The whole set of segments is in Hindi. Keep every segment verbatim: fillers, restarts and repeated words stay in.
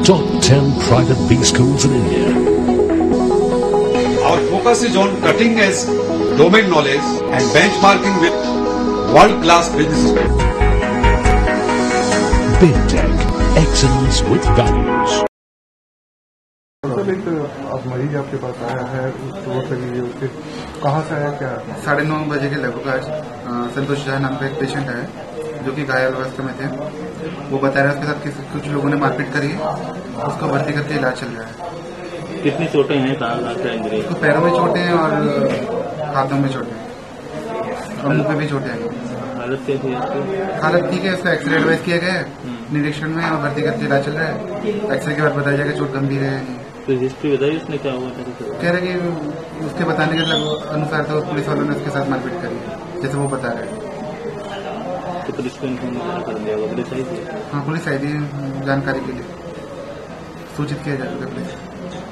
top ten private B schools in India. Our focus is on cutting edge domain knowledge and benchmarking with world-class businesses. BidTech, excellence with values. Sir एक अब मरीज आपके पास आया है, चोट लगी है, उसके कहाँ से आया, क्या? साढ़े नौ बजे के लगभग आज संतोष झा नाम का एक पेशेंट है जो कि घायल अवस्था में थे। वो बता रहे हैं उसके साथ किस, कुछ लोगों ने मारपीट करी, उसको भर्ती करके इलाज चल रहा है। कितनी चोटें हैं? कहाँ इंजरी? उसको पैरों में चोटें हैं और हाथों में चोटें हैं और मुंह पे भी चोटें हैं। हालत कैसी है? हालत ठीक है, उसका एक्सरे एडवाइस किया गया है, निरीक्षण में और भर्ती करके इलाज चल रहा है। एक्सरे के बाद बताया जाएगा चोट गंभीर है। तो हिस्ट्री बताइए उसने क्या हुआ था? कह रहे कि उसके बताने के अनुसार तो पुलिस वालों ने उसके साथ मारपीट करी जैसे वो बता रहे हैं। तो पुलिस को इन्फॉर्म कर दिया होगा? पुलिस आई थी? हाँ, पुलिस आई थी जानकारी के लिए, सूचित किया जा चुका है पुलिस।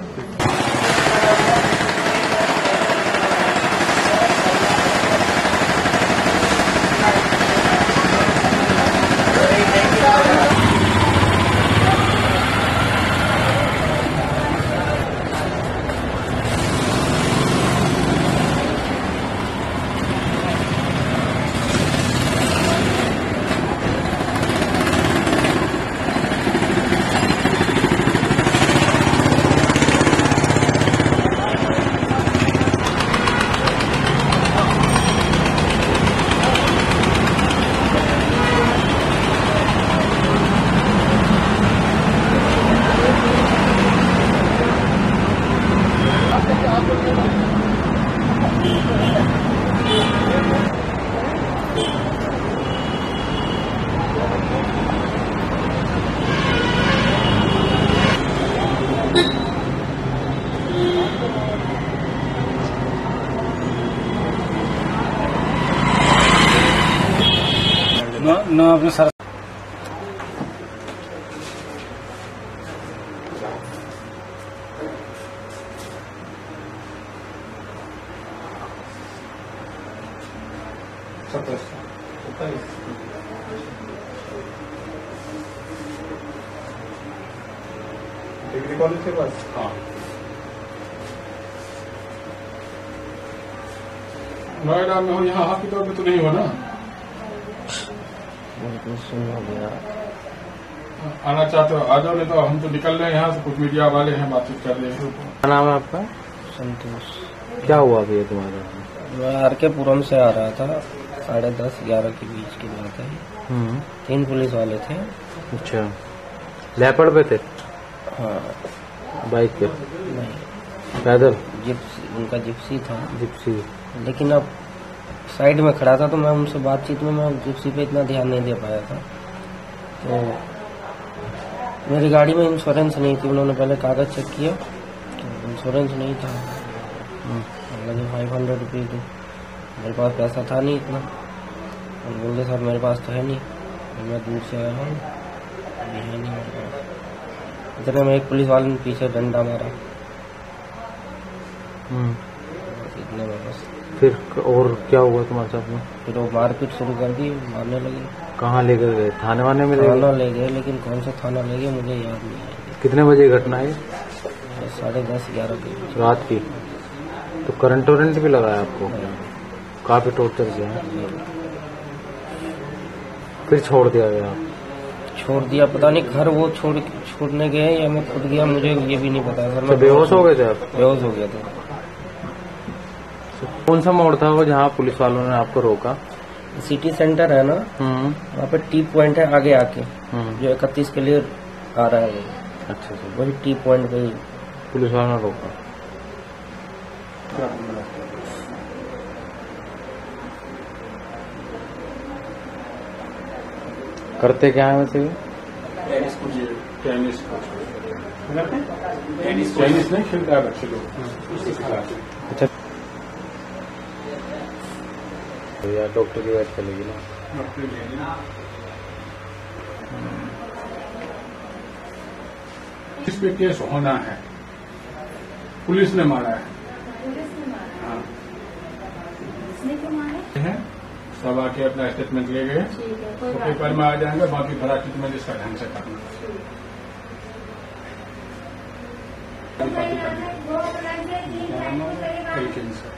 न अपने सर डिग्री कॉलेज के पास। हाँ, नोएडा में हो, यहाँ हॉस्पिटल में तो नहीं हो ना? आना चाहते हो आ जाओ, नहीं तो हम तो निकल रहे हैं यहाँ से, कुछ मीडिया वाले हैं, बातचीत कर रहे हैं। क्या नाम है आपका? संतोष। क्या हुआ भैया तुम्हारा? मैं आर के पुरम से आ रहा था, साढ़े दस ग्यारह के बीच की बात है। तीन पुलिस वाले थे। अच्छा, लेपर्ड पे थे? हाँ। बाइक पे? नहीं, पैदल? जिप्सी, उनका जिप्सी था। जिप्सी। लेकिन अब साइड में खड़ा था तो मैं उनसे बातचीत में मैं जिप्सी पे इतना ध्यान नहीं दे पाया था। तो मेरी गाड़ी में इंश्योरेंस नहीं थी, उन्होंने पहले कागज चेक किया तो इंश्योरेंस नहीं था। लगे फाइव हंड्रेड रुपीज दी, मेरे पास पैसा था नहीं इतना, और बोले सर मेरे पास तो है नहीं, मैं दूर से आया हूँ, अभी है नहीं मेरे पास। इतने में एक पुलिस वाले ने पीछे डंडा मारा, इतने में बस। फिर और क्या हुआ तुम्हारे साथ में? फिर वो मारपीट शुरू कर दी, मारने लगे। कहाँ लेकर गए? थाने वाने में? थाना ले गए, लेकिन कौन सा थाना ले गए मुझे याद नहीं है। कितने बजे घटना है? साढ़े दस ग्यारह की रात की। तो करंट वरंट भी लगाया आपको? काफी टॉर्चर किया है। फिर छोड़ दिया गया? छोड़ दिया, पता नहीं घर वो छोड़ छोड़ने गए या मैं खुद गया, मुझे ये भी नहीं पता सर। मैं बेहोश हो गए थे आप? बेहोश हो गया था। कौन सा मोड़ था वो जहाँ पुलिस वालों ने आपको रोका? सिटी सेंटर है ना, वहाँ पे टी पॉइंट है आगे आके, जो इकतीस के लिए आ रहा है वो। अच्छा अच्छा, वही टी पॉइंट पे ही पुलिस वालों ने रोका। करते क्या है वैसे? टेनिस टेनिस नहीं खेलता है बच्चे लोग। अच्छा, या डॉक्टर की बात चलेगी ना? इस पे केस होना है, पुलिस ने मारा है। हाँ, है सब आके अपना स्टेटमेंट ले गए, तो पेपर में आ जाएंगे, बाकी भरा ट्रीटमेंट इसका ढंग से करना। पार्टी करनी है एलकेजी से।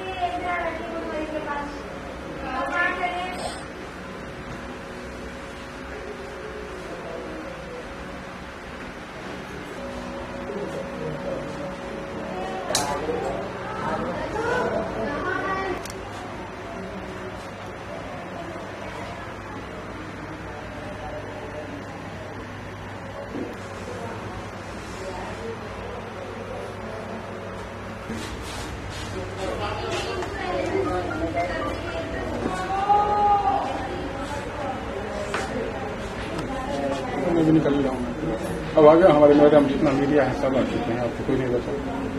मैं भी निकल जाऊंगा। अब आ गया हमारे मैडम, जितना मीडिया है सब आ चुके हैं, आपको कोई नहीं बचा।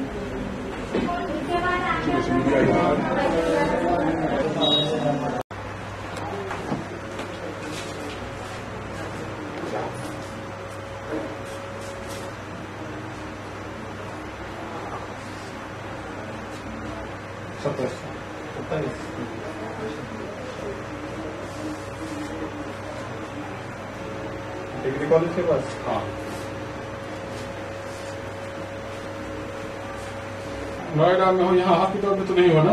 मीडिया सत्ताईस सत्ताईस डिग्री कॉलेज के पास। हाँ, नोएडा में हो, यहाँ हॉस्पिटल में तो नहीं हो ना?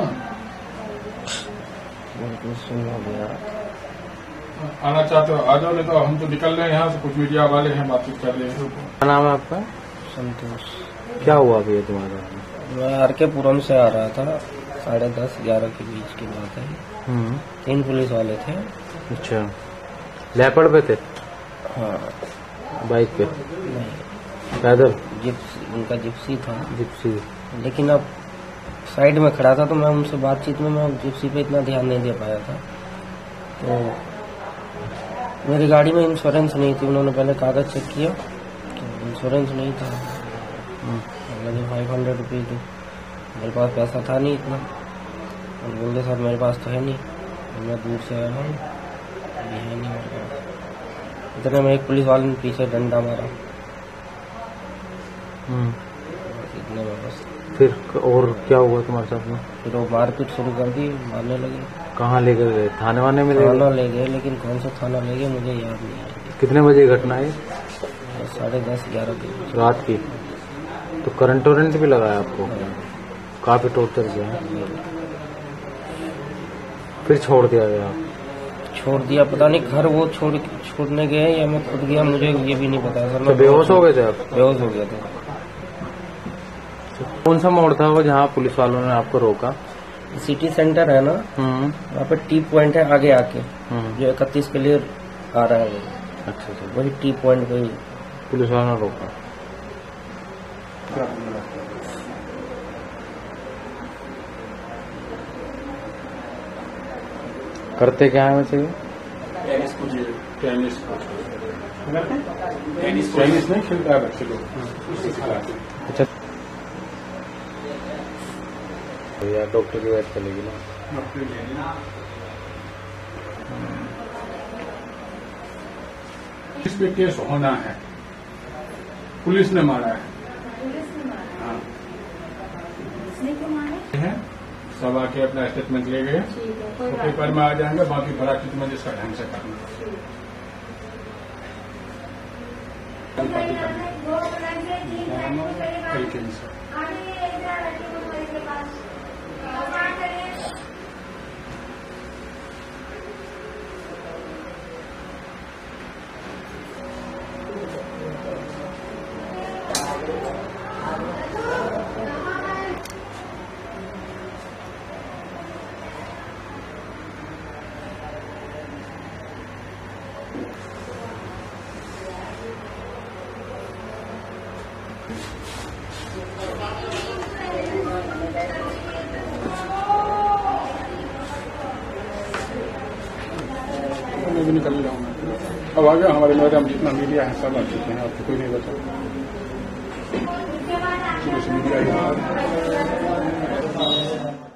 हो गया। आना चाहते हो आ जाओ, नहीं तो हम तो निकल रहे हैं यहाँ से, कुछ मीडिया वाले हैं, बातचीत कर रहे हैं। क्या नाम है आपका? संतोष। क्या हुआ भैया तुम्हारा? मैं आर के पुरम से आ रहा था, साढ़े दस ग्यारह के बीच की बात है। हम्म, तीन पुलिस वाले थे। अच्छा, लेपर्ड पे थे? हाँ। बाइक पे? नहीं, पैदल? जिप्सी, उनका जिप्सी था। जिप्सी। लेकिन अब साइड में खड़ा था तो मैं उनसे बातचीत में मैं जिप्सी पे इतना ध्यान नहीं दे पाया था। तो मेरी गाड़ी में इंश्योरेंस नहीं थी, उन्होंने पहले कागज चेक किया तो इंश्योरेंस नहीं था। लगे फाइव हंड्रेड रुपीज दी, मेरे पास पैसा था नहीं इतना, और बोलते सर मेरे पास तो है नहीं, मैं दूर से आया हूँ, अभी है नहीं मेरे पास। इतने में एक पुलिस वाले ने पीछे डंडा मारा। हम्म, इतने में बस। फिर और क्या हुआ तुम्हारे साथ में? फिर वो मारपीट शुरू कर दी, मारने लगे। कहाँ लेकर गए? थाने वाने में ले थाना गए? ले गए, लेकिन कौन सा थाना ले गए मुझे याद नहीं आया। कितने बजे घटना है? साढ़े दस ग्यारह के बीच। रात की? तो करंट वरंट भी लगाया आपको? काफी टॉर्चर किया है। फिर छोड़ दिया गया? छोड़ दिया, पता नहीं घर वो छोड़ छोड़ने गए या मैं खुद गया, मुझे ये भी नहीं पता सर। तो मैं बेहोश हो गए थे आप? बेहोश हो गया था। कौन सा मोड़ था वो जहाँ पुलिस वालों ने आपको रोका? सिटी सेंटर है ना, हम्म, वहाँ पे टी पॉइंट है आगे आके, हम्म, जो इकतीस के लिए आ रहा है वो, अच्छा अच्छा। वही टी पॉइंट पे ही पुलिस वालों ने रोका। करते क्या है वैसे? टेनिस टेनिस टेनिस टेनिस नहीं खेलता है बच्चे लोग, सिखा रहा है। अच्छा, यार डॉक्टर की बात चलेगी ना? इस पे केस होना है, पुलिस ने मारा है। हाँ, है सब आके अपना स्टेटमेंट ले गए, तो पेपर में आ जाएंगे, बाकी बड़ा ट्रीटमेंट इसका ढंग से करना। पार्टी करनी है एलकेजी से। मैं भी निकल जाऊंगा। अब आ गया हमारे मैडम, जितना मीडिया है सब आ चुके हैं, आपको कोई नहीं बचा। मीडिया